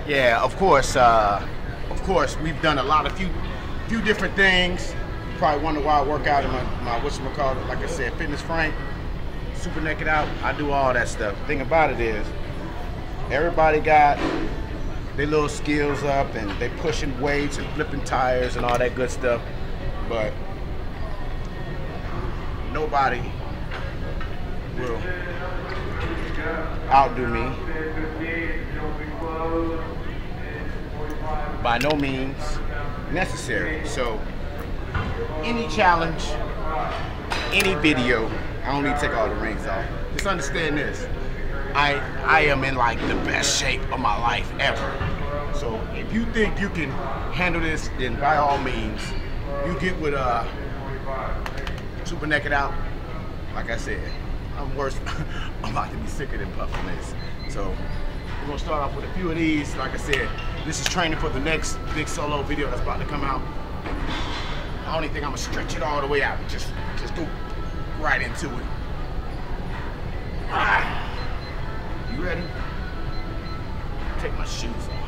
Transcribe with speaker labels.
Speaker 1: Yeah, of course, we've done a lot of few different things. You probably wonder why I work out in my whatchamacallit, like I said, Fitness Frank, Super Naked Out. I do all that stuff. The thing about it is, everybody got their little skills up and they pushing weights and flipping tires and all that good stuff, but nobody will outdo me. By no means necessary. So any challenge, any video, I don't need to take all the rings off. Just understand this. I am in like the best shape of my life ever. So if you think you can handle this, then by all means, you get with Super Naked Out. Like I said, I'm worse. I'm about to be sicker than puffing this. So we're gonna start off with a few of these. Like I said, this is training for the next big solo video that's about to come out. I don't even think I'm gonna stretch it all the way out. Just go right into it. You ready? Take my shoes off.